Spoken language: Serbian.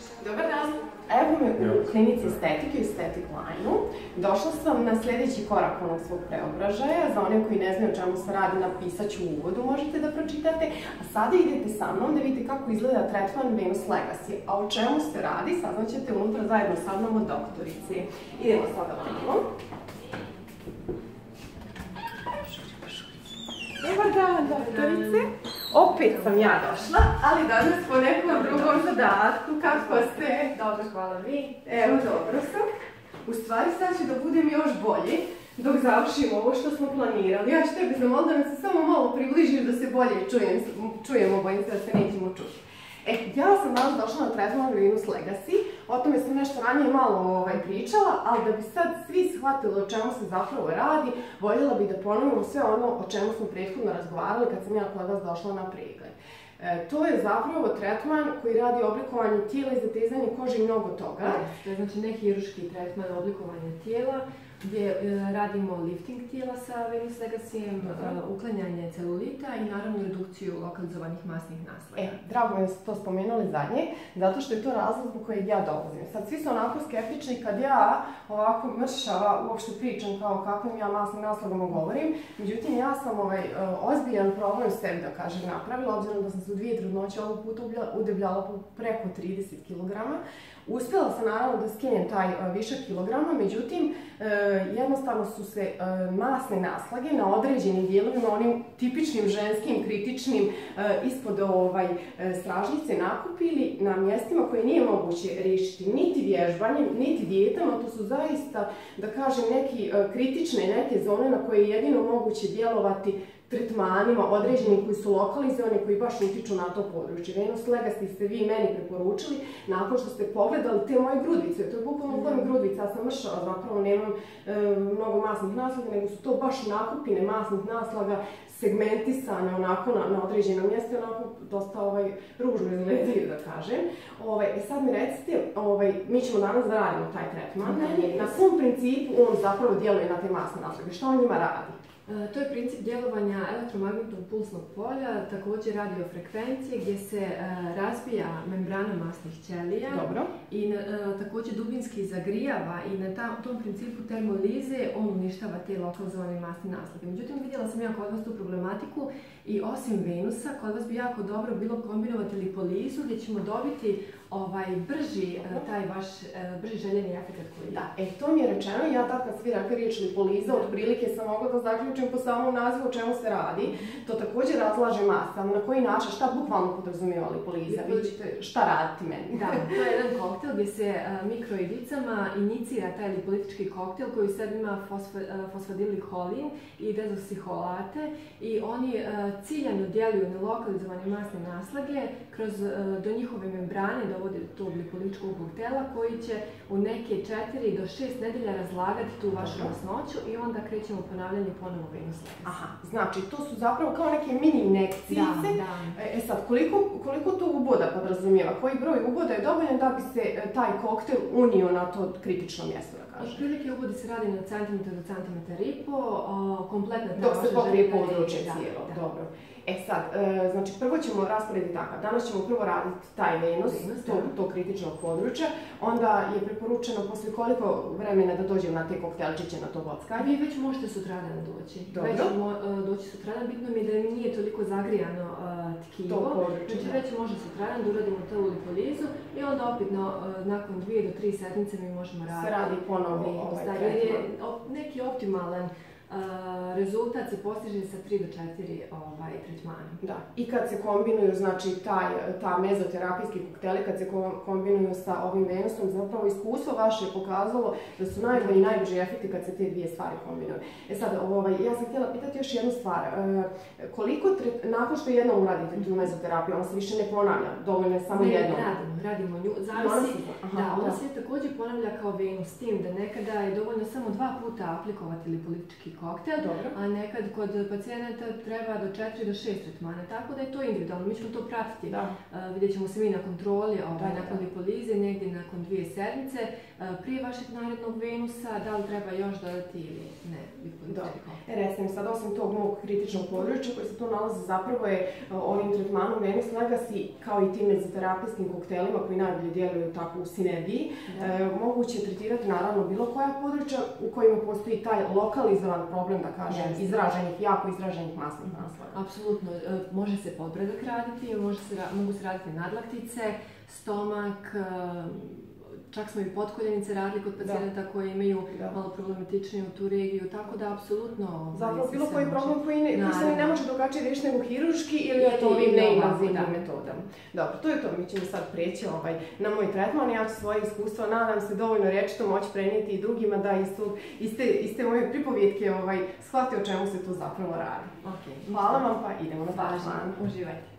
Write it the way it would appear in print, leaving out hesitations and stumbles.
Dobar dan. Evo me u klinici estetike, u Aesthetic Line-u. Došla sam na sljedeći korak onog svog preobražaja. Za one koji ne znaju o čemu se radi, napisat ću u uvodu, možete da pročitate. A sada idete sa mnom da vidite kako izgleda tretman Venus Legacy. A o čemu se radi, saznaćete unutra zajedno sa mnom od doktorici. Idemo sada prvo. Dobar dan, doktorice. Opet sam ja došla, ali danas po nekom drugom zadatku. Kako ste? Dobro, hvala vi. Evo, dobro sam. U stvari sad će da budem još bolji dok završimo ovo što smo planirali. Ja ću tebe zamoliti da nam se samo malo približiš da se bolje čujemo, bojim se da se nećemo čuti. Ja sam danas došla na tretman Venus Legacy, o tome sam nešto ranije malo pričala, ali da bi sad svi shvatili o čemu se zapravo radi, voljela bih da ponovimo sve ono o čemu smo prethodno razgovarali kad sam ja kod vas došla na pregled. To je zapravo tretman koji radi oblikovanje tijela i zatezanje kože i mnogo toga. To je znači nehiruški tretman oblikovanja tijela, gdje radimo lifting tijela sa Venus Legacyjem, uklanjanje celulita i naravno redukciju lokalizovanih masnih naslaga. Drago je to spomenuli zadnje, zato što je to razlog zbog kojeg ja dolazim. Sad svi su onako skeptični kad ja ovako mršava uopšte pričam kao kakvim ja masnim naslagama govorim. Međutim, ja sam ozbiljan problem sebi, da kažem, napravila, obzirom da sam se u 2 trudnoće ovog puta udebljala preko 30 kg. Uspjela sam naravno da skinem taj višak kilograma, međutim, jednostavno su se masne naslage na određenim dijelovima, onim tipičnim ženskim, kritičnim, ispod stražnjice nakupili na mjestima koje nije moguće riješiti niti vježbanjem, niti dijetama. To su zaista, da kažem, neki kritične neke zone na koje je jedino moguće djelovati tretmanima određenim koji su lokalizovani, koji baš utiču na to područje. Venus Legacy ste vi meni preporučili nakon što ste pogledali te moje grudvice. To je bukvalno gledam grudvice, ja sam mršava, zapravo nemam mnogo masnih naslaga, nego su to baš nakupine masnih naslaga, segmentisane onako na određena mjesta, onako dosta ružno izgledaju, da kažem. Sad mi recite, mi ćemo danas da radimo taj tretman. Na kom principu on zapravo djeluje na te masne naslage? Što on njima radi? To je princip djelovanja elektromagnetnog pulsnog polja, također radiofrekvencije, gdje se razbija membrana masnih ćelija i također dubinski zagrijava i na tom principu termolize on uništava te lokalizovane masne naslage. Međutim, vidjela sam ja kod vas tu problematiku i osim Venusa, kod vas bi jako dobro bilo kombinovati lipolizu gdje ćemo dobiti taj vaš brži željeni efekt koji je. Da, to mi je rečeno i ja tad kad svi rekli riječ lipoliza, otprilike sam mogla da zaključim po samom nazivu o čemu se radi. To također razlaže masa, na koji način, šta bukvalno podrazumijeva lipoliza? Vi ćete šta raditi meni? Da, to je jedan koktel gdje se mikroidicama inicira taj lipolitički koktel koji sad ima fosfadilholin i dezoksiholate i oni ciljano djeluju na lokalizovane masne naslage do njihove membrane dovodi do tog lipolitičkog koktela koji će u neke 4 do 6 nedelja razlagati tu vašu masnoću i onda krećemo ponavljanje ponovo Venus Legacy. Aha, znači to su zapravo kao neke mini injekcijice. Sad, koliko to uboda podrazumijeva? Koji broj uboda je dovoljan da bi se taj koktel unio na to kritično mjesto, da kažem? Otprilike ubodi se radi na centimetar do centimetar i po, kompletna ta dok se pokrije područje cijelo, dobro. Sad, znači prvo ćemo rasporediti takav. Danas ćemo prvo raditi taj Venus, to kritično područje. Onda je preporučeno poslije koliko vremena da dođem na te koktelčiće, na to vockanje. Vi već možete sutradan doći. Već doći sutradan, bitno mi je da mi nije toliko zagrijano tkivo. Znači već može sutradan da uradimo tu lipolizu i onda opet nakon 2 do 3 sedmice mi možemo raditi. Se radi ponovo jer je neki optimalan rezultat se postiže sa 3 do 4 tretmana. Da, i kad se kombinuju, znači ta mezoterapijski kokteli, kad se kombinuju sa ovim Venusom, zapravo iskustvo vaše je pokazalo da su najbolji i najbrži efekti kad se te dvije stvari kombinuju. Sad, ja sam htjela pitati još jednu stvar. Koliko, nakon što jednom uradite tu mezoterapiju, ona se više ne ponavlja, dovoljno je samo jednom? Radimo nju. Zavisi, ona se također ponavlja kao Venus, s tim da nekada je dovoljno samo 2 puta aplikovati lipolitički koktel, a nekad kod pacijenata treba do 4 do 6 tretmana, tako da je to individualno. Mi ćemo to pratiti. Vidjet ćemo se mi na kontroli nakon lipolize, negdje nakon 2 sedmice. Prije vašeg narednog Venusa, da li treba još dodati ili ne? Recite mi sad, osim tog mog kritičnog područja koji se tu nalazi, zapravo je ovim tretmanom Venus Legacy, kao i tim mezoterapijskim koktelima koji najbolje djeluju tako u sinergiji, moguće tretirati naravno bilo koja područja u kojima postoji taj lokalizovan problem, da kažem, jako izraženih masnih naslaga. Apsolutno. Može se podbradak raditi, mogu se raditi nadlaktice, stomak, čak smo i potkoljenice radili kod pacijenta koji imaju malo problematičniju tu regiju, tako da apsolutno... Zapravo bilo koji problem koji se ne može drugačije riješiti nego hiruški ili je to ovim neinvazivnim metodama. Dobro, to je to. Mi ćemo sad prijeći na moj tretman. Ja ću svoje iskustvo, nadam se, dovoljno rečito moći prenijeti i drugima da iste moje pripovjetke shvate o čemu se tu zapravo radi. Hvala vam, pa idemo na tretman. Uživajte.